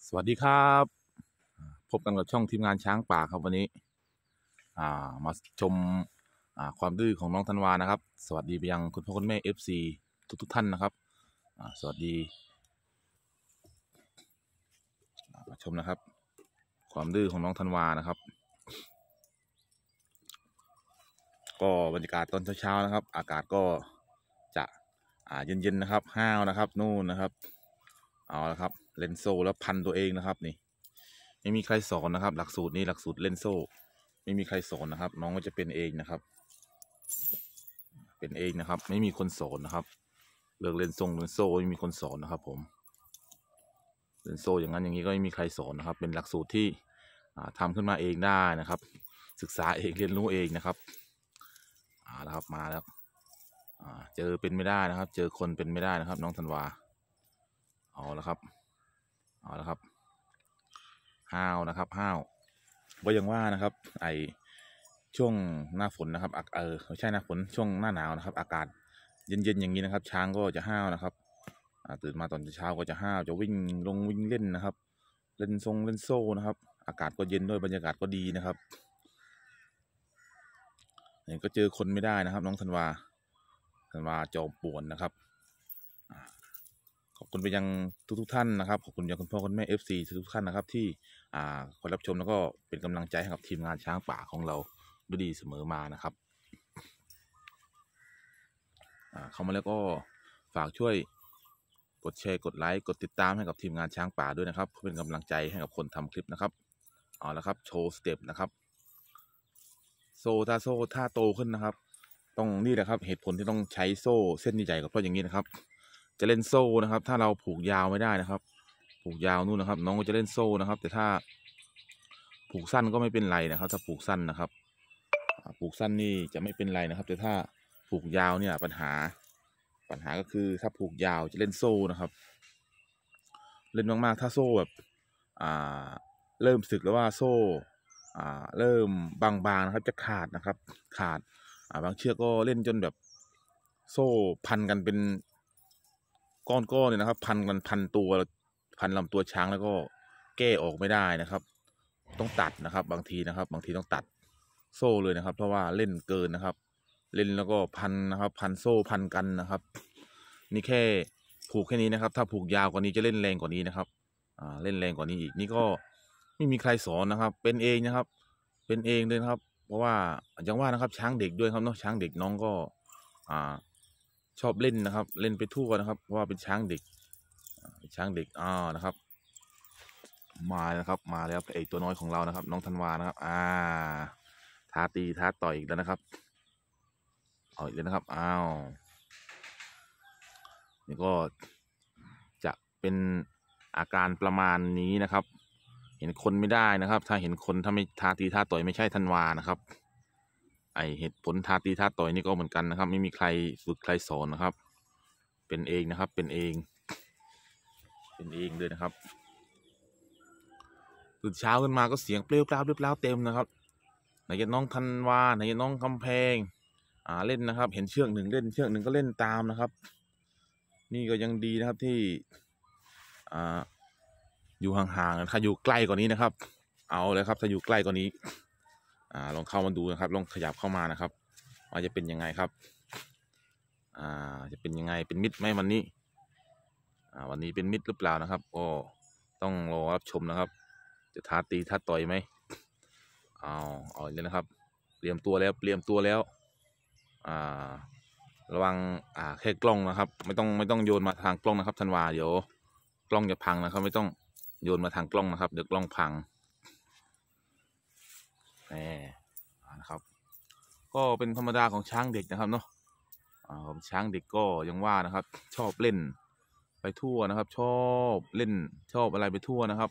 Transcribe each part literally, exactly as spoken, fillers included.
สวัสดีครับพบกันกับช่องทีมงานช้างป่าครับวันนี้อ่ามาชมอ่าความดื้อของน้องธันวานะครับสวัสดีไปยังคุณพ่อคุณแม่เอฟซีทุกทุกท่านนะครับอ่าสวัสดีมาชมนะครับความดื้อของน้องธันวานะครับก็บรรยากาศตอนเช้าๆนะครับอากาศก็จะอ่าเย็นๆนะครับห้าวนะครับนู่นนะครับเอาละครับเลนโซ่แล้วพันตัวเองนะครับนี่ไม่มีใครสอนนะครับหลักสูตรนี้หลักสูตรเลนโซ่ไม่มีใครสอนนะครับน้องก็จะเป็นเองนะครับเป็นเองนะครับไม่มีคนสอนนะครับเลิกเล่นทรงเล่นโซ่ไม่มีคนสอนนะครับผมเล่นโซ่อย่างนั้นอย่างนี้ก็ไม่มีใครสอนนะครับเป็นหลักสูตรที่ทำขึ้นมาเองได้นะครับศึกษาเองเรียนรู้เองนะครับอ่าแล้วครับมาแล้วเจอเป็นไม่ได้นะครับเจอคนเป็นไม่ได้นะครับน้องธันวาเอาแล้วครับเอาแล้วครับห้าวนะครับห้าวก็ยังว่านะครับไอช่วงหน้าฝนนะครับเออไม่ใช่หน้าฝนช่วงหน้าหนาวนะครับอากาศเย็นๆอย่างนี้นะครับช้างก็จะห้าวนะครับตื่นมาตอนเช้าก็จะห้าวจะวิ่งลงวิ่งเล่นนะครับเล่นทรงเล่นโซ่นะครับอากาศก็เย็นด้วยบรรยากาศก็ดีนะครับเนี่ยก็เจอคนไม่ได้นะครับน้องธันวาธันวาจอมป่วนนะครับขอบคุณไปยังทุกทุกท่านนะครับขอบคุณยังคุณพ่อคุณแม่เอฟซีทุกท่านนะครับที่อ่าคอยรับชมแล้วก็เป็นกำลังใจให้กับทีมงานช้างป่าของเราด้วยดีเสมอมานะครับเข้ามาแล้วก็ฝากช่วยกดแชร์กดไลค์กดติดตามให้กับทีมงานช้างป่าด้วยนะครับเพื่อเป็นกำลังใจให้กับคนทำคลิปนะครับเอาละครับโชว์สเต็ปนะครับโซ่ถ้าโซ่ถ้าโตขึ้นนะครับต้องนี่แหละครับเหตุผลที่ต้องใช้โซ่เส้นใหญ่ๆก็เพราะอย่างนี้นะครับจะเล่นโซ่นะครับถ้าเราผูกยาวไม่ได้นะครับผูกยาวนู่นนะครับน้องก็จะเล่นโซ่นะครับแต่ถ้าผูกสั้นก็ไม่เป็นไรนะครับถ้าผูกสั้นนะครับผูกสั้นนี่จะไม่เป็นไรนะครับแต่ถ้าผูกยาวเนี่ยปัญหาปัญหาก็คือถ้าผูกยาวจะเล่นโซ่นะครับเล่นมากๆถ้าโซ่แบบอ่าเริ่มสึกแล้วว่าโซ่อ่าเริ่มบางๆนะครับจะขาดนะครับขาดอ่าบางเชือกก็เล่นจนแบบโซ่พันกันเป็นก้อนๆเลยนะครับพันกันพันตัวพันลำตัวช้างแล้วก็แก้ออกไม่ได้นะครับต้องตัดนะครับบางทีนะครับบางทีต้องตัดโซ่เลยนะครับเพราะว่าเล่นเกินนะครับเล่นแล้วก็พันนะครับพันโซ่พันกันนะครับนี่แค่ผูกแค่นี้นะครับถ้าผูกยาวกว่านี้จะเล่นแรงกว่านี้นะครับอ่าเล่นแรงกว่านี้อีกนี่ก็ไม่มีใครสอนนะครับเป็นเองนะครับเป็นเองเลยนะครับเพราะว่าอย่างว่านะครับช้างเด็กด้วยครับเนาะช้างเด็กน้องก็อ่าชอบเล่นนะครับเล่นไปทั่วนะครับเพราะว่าเป็นช้างเด็กช้างเด็กอ่านะครับมาแล้วครับมาแล้วไอตัวน้อยของเรานะครับน้องธันวานะครับอ่าท้าตีท้าต่อยอีกแล้วนะครับเอาอีกแล้วนะครับอ้าวนี่ก็จะเป็นอาการประมาณนี้นะครับเห็นคนไม่ได้นะครับถ้าเห็นคนถ้าไม่ท้าตีท้าต่อยไม่ใช่ธันวานะครับไอเหตุผลท้าตีท้าต่อยนี่ก็เหมือนกันนะครับไม่มีใครฝึกใครสอนนะครับเป็นเองนะครับเป็นเองเป็นเองเลยนะครับตื่นเช้าขึ้นมาก็เสียงเปรี้ยวกร้าวเปรี้ยวกร้าวเต็มนะครับไหนจะน้องธันวาไหนจะน้องกำแพงอ่าเล่นนะครับเห็นเชือกหนึ่งเล่นเชือกหนึ่งก็เล่นตามนะครับนี่ก็ยังดีนะครับที่อ่าอยู่ห่างๆถ้าอยู่ใกล้กว่านี้นะครับเอาเลยครับถ้าอยู่ใกล้กว่านี้อ่าลองเข้ามาดูนะครับลองขยับเข้ามานะครับว่าจะเป็นยังไงครับอ่าจะเป็นยังไงเป็นมิตรไหมวันนี้อ่าวันนี้เป็นมิตรหรือเปล่านะครับก็ต้องรอรับชมนะครับจะท้าตีท้าต่อยไหมเอาเอาเลยนะครับเตรียมตัวแล้วเตรียมตัวแล้วอ่าระวังอ่าแค่กล้องนะครับไม่ต้องไม่ต้องโยนมาทางกล้องนะครับธันวาเดี๋ยวกล้องจะพังนะครับไม่ต้องโยนมาทางกล้องนะครับเดี๋ยวกล้องพังแหมนะครับก็เป็นธรรมดาของช้างเด็กนะครับเนาะอ่าช้างเด็กก็ยังว่านะครับชอบเล่นไปทั่วนะครับชอบเล่นชอบอะไรไปทั่วนะครับ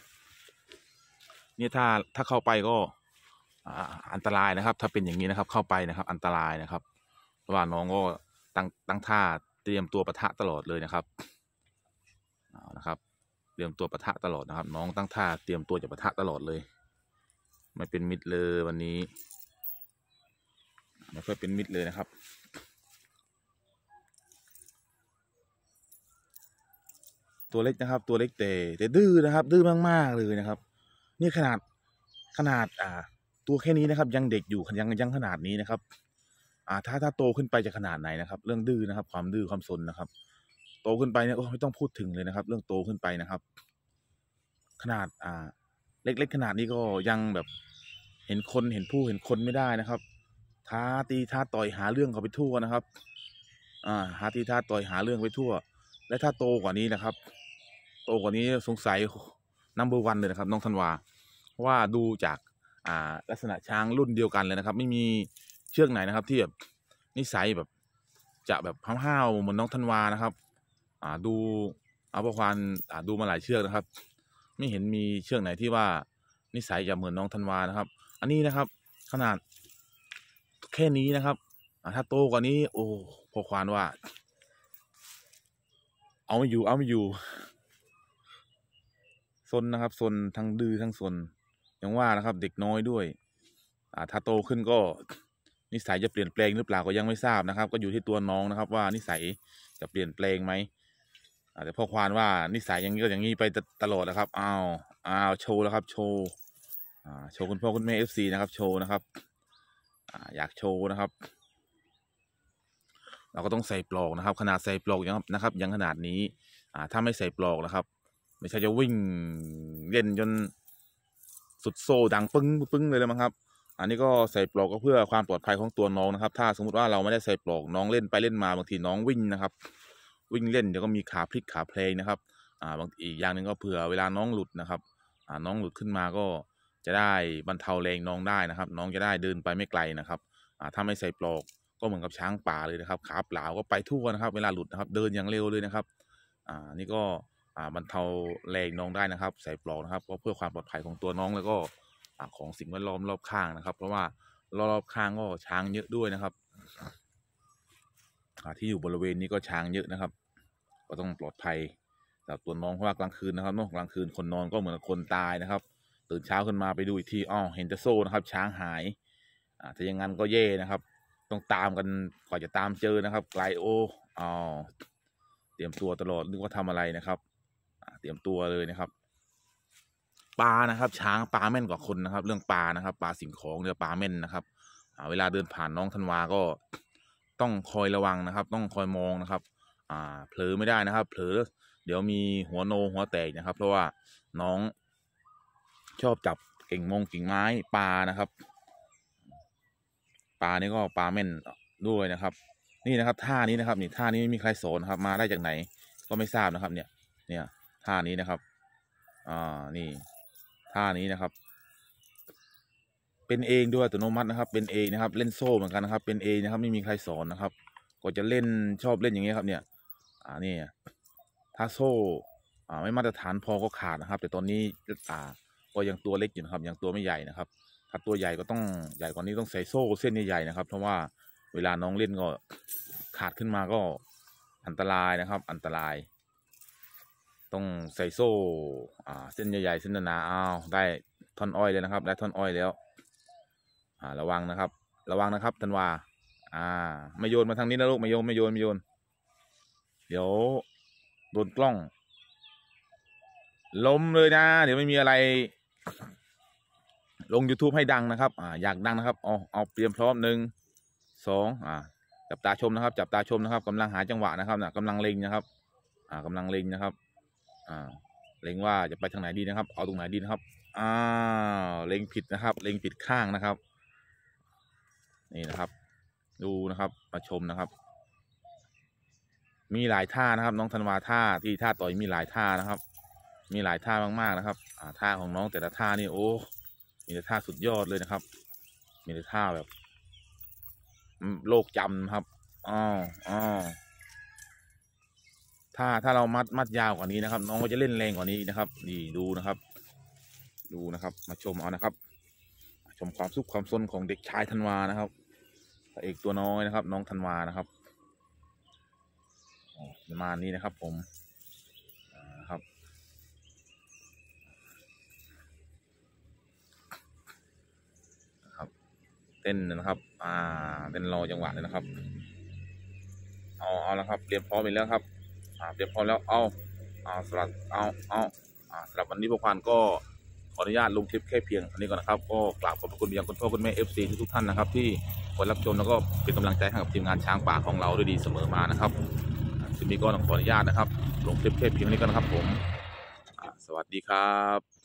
เนี่ยถ้าถ้าเข้าไปก็อันตรายนะครับถ้าเป็นอย่างนี้นะครับเข้าไปนะครับอันตรายนะครับเพราะว่าน้องก็ตั้งตั้งท่าเตรียมตัวปะทะตลอดเลยนะครับเอานะครับเตรียมตัวปะทะตลอดนะครับน้องตั้งท่าเตรียมตัวจะปะทะตลอดเลยไม่เป็นมิตรเลยวันนี้ไม่ค่อยเป็นมิตรเลยนะครับตัวเล็กนะครับ ตัวเล็กแต่แต่ดื้อนะครับ ดื้อมากๆเลยนะครับ นี่ขนาดขนาดอ่า ตัวแค่นี้นะครับ ยังเด็กอยู่ยังยังขนาดนี้นะครับ อ่า ถ้าถ้าโตขึ้นไปจะขนาดไหนนะครับ เรื่องดื้อนะครับ ความดื้อความซนนะครับ โตขึ้นไปเนี่ยโอ้ไม่ต้องพูดถึงเลยนะครับ เรื่องโตขึ้นไปนะครับ ขนาดอ่า เล็กๆขนาดนี้ก็ยังแบบเห็นคนเห็นผู้เห็นคนไม่ได้นะครับท้าตีท้าต่อยหาเรื่องเขาไปทั่วนะครับ อ่าหาตีท้าต่อยหาเรื่องไปทั่ว และถ้าโตกว่านี้นะครับ โตกว่านี้สงสัยนัมเบอร์วันเลยนะครับน้องธันวาเพราะว่าดูจากอ่าลักษณะช้างรุ่นเดียวกันเลยนะครับ ไม่มีเชือกไหนนะครับ ที่แบบนิสัยแบบจะแบบห้าวๆเหมือนน้องธันวานะครับ อ่าดูเอาประควานอ่าดูมาหลายเชือกนะครับ ไม่เห็นมีเชือกไหนที่ว่านิสัยจะเหมือนน้องธันวานะครับ อันนี้นะครับ ขนาดแค่นี้นะครับถ้าโตกว่านี้โอ้พอควานว่าเอาไม่อยู่เอาไม่อยู่ซนนะครับซนทั้งดื้อทั้งซนอย่างว่านะครับ เด็กน้อยด้วยอ่าถ้าโตขึ้นก็นิสัยจะเปลี่ยนแปลงหรือเปล่าก็ยังไม่ทราบนะครับ ก็อยู่ที่ตัวน้องนะครับ ว่านิสัยจะเปลี่ยนแปลงไหมแต่พ่อควานว่านิสัยอย่างนี้ก็อย่างนี้ไปตลอดนะครับอ้าวอ้าวโชว์แล้วครับโชว์อ่าโชว์คุณพ่อคุณแม่เอฟซีนะครับโชว์นะครับอ่าอยากโชว์นะครับเราก็ต้องใส่ปลอกนะครับขนาดใส่ปลอกยังนะครับยังขนาดนี้อ่าถ้าไม่ใส่ปลอกนะครับไม่ใช่จะวิ่งเล่นจนสุดโซ่ดังปึ้งปึ้งเลยเลยมั้งครับอันนี้ก็ใส่ปลอกก็เพื่อความปลอดภัยของตัวน้องนะครับถ้าสมมติว่าเราไม่ได้ใส่ปลอกน้องเล่นไปเล่นมาบางทีน้องวิ่งนะครับวิ่งเล่นเดี๋ยวก็มีขาพลิกขาเพลงนะครับอ่าบางอีกอย่างหนึ่งก็เผื่อเวลาน้องหลุดนะครับอ่าน้องหลุดขึ้นมาก็จะได้บรรเทาแรงน้องได้นะครับน้องจะได้เดินไปไม่ไกลนะครับอ่าถ้าไม่ใส่ปลอกก็เหมือนกับช้างป่าเลยนะครับขาเปล่าก็ไปทั่วนะครับเวลาหลุดนะครับเดินอย่างเร็วเลยนะครับอ่านี่ก็อ่าบรรเทาแรงน้องได้นะครับใส่ปลอกนะครับก็เพื่อความปลอดภัยของตัวน้องแล้วก็ของสิ่งแวดล้อมรอบข้างนะครับเพราะว่ารอบข้างก็ช้างเยอะด้วยนะครับที่อยู่บริเวณนี้ก็ช้างเยอะนะครับก็ต้องปลอดภัยสำหรับตัวน้องเพราะว่ากลางคืนนะครับเนาะกลางคืนคนนอนก็เหมือนคนตายนะครับตื่นเช้าขึ้นมาไปดูอีกทีอ้อเห็นแต่โซ่นะครับช้างหายอ่าถ้าอย่างนั้นก็แย่นะครับต้องตามกันกว่าจะตามเจอนะครับไกลโออ๋อเตรียมตัวตลอดนึกว่าทำอะไรนะครับเตรียมตัวเลยนะครับปลานะครับช้างปลาแม่นกว่าคนนะครับเรื่องปลานะครับปลาสิ่งของเรือปลาแม่นนะครับเวลาเดินผ่านน้องธันวาก็ต้องคอยระวังนะครับต้องคอยมองนะครับอ่าเผลอไม่ได้นะครับเผลอเดี๋ยวมีหัวโนหัวแตกนะครับเพราะว่าน้องชอบจับกิ่งมงกิ่งไม้ปลานะครับปลานี่ก็ปลาแม่นด้วยนะครับนี่นะครับท่านี้นะครับนี่ท่านี้ไม่มีใครสอนครับมาได้จากไหนก็ไม่ทราบนะครับเนี่ยเนี่ยท่านี้นะครับอ่านี่ท่านี้นะครับเป็นเองด้วยอัตโนมัตินะครับเป็นเองนะครับเล่นโซ่เหมือนกันนะครับเป็นเองนะครับไม่มีใครสอนนะครับก็จะเล่นชอบเล่นอย่างนี้ครับเนี่ยอ่านี่ถ้าโซ่อ่าไม่มาตรฐานพอก็ขาดนะครับแต่ตอนนี้อ่าก็ยังตัวเล็กอยู่นะครับยังตัวไม่ใหญ่นะครับถ้าตัวใหญ่ก็ต้องใหญ่กว่านี้ต้องใส่โซ่เส้นใหญ่ๆนะครับเพราะว่าเวลาน้องเล่นก็ขาดขึ้นมาก็อันตรายนะครับอันตรายต้องใส่โซ่อ่าเส้นใหญ่ๆเส้นหนาๆอ้าวได้ท่อนอ้อยเลยนะครับได้ท่อนอ้อยแล้วอ่าระวังนะครับระวังนะครับธันวาอ่าไม่โยนมาทางนี้นะลูกไม่โยนไม่โยนไม่โยนเดี๋ยวโดนกล้องล้มเลยนะเดี๋ยวไม่มีอะไรลง YouTube ให้ดังนะครับอ่าอยากดังนะครับเอาเอาเตรียมพร้อมหนึ่งสองอ่าจับตาชมนะครับจับตาชมนะครับกำลังหาจังหวะนะครับนะกำลังเล็งนะครับอ่ากำลังเล็งนะครับอ่าเล็งว่าจะไปทางไหนดีนะครับเอาตรงไหนดีนะครับอ่าเล็งผิดนะครับเล็งผิดข้างนะครับนี่นะครับดูนะครับมาชมนะครับมีหลายท่านะครับน้องธันวาท่าที่ท่าต่อยมีหลายท่านะครับมีหลายท่ามากๆนะครับอ่าท่าของน้องแต่ละท่านี่โอ้มีแต่ท่าสุดยอดเลยนะครับมีแต่ท่าแบบโลกจำครับอ๋ออ๋อถ้าถ้าเรามัดมัดยาวกว่านี้นะครับน้องก็จะเล่นแรงกว่านี้นะครับนี่ดูนะครับดูนะครับมาชมเอานะครับชมความสุขความซนของเด็กชายธันวานะครับพระเอกตัวน้อยนะครับน้องธันวานะครับประมาณนี้นะครับผมครับครับเต้นนะครับอ่าเต้นรอจังหวะเลยนะครับเอาเอาแล้วครับเตรียมพร้อมไปแล้วครับอ่าเตรียมพร้อมแล้วเอาอ่าสำหรับเอาเอาอ่าสำหรับวันนี้พวกพันก็ขออนุญาตลงคลิปแค่เพียงเท่านี้ก่อนนะครับก็กราบขอบพระคุณไปยังคุณพ่อคุณแม่ เอฟ ซี ทุกๆท่านนะครับที่คอยรับชมแล้วก็เป็นกำลังใจให้กับทีมงานช้างป่าของเราด้วยดีเสมอมานะครับทีนี้ก็ต้องขออนุญาตนะครับลงคลิปแค่เพียงเท่านี้ก่อนนะครับผมอ่าสวัสดีครับ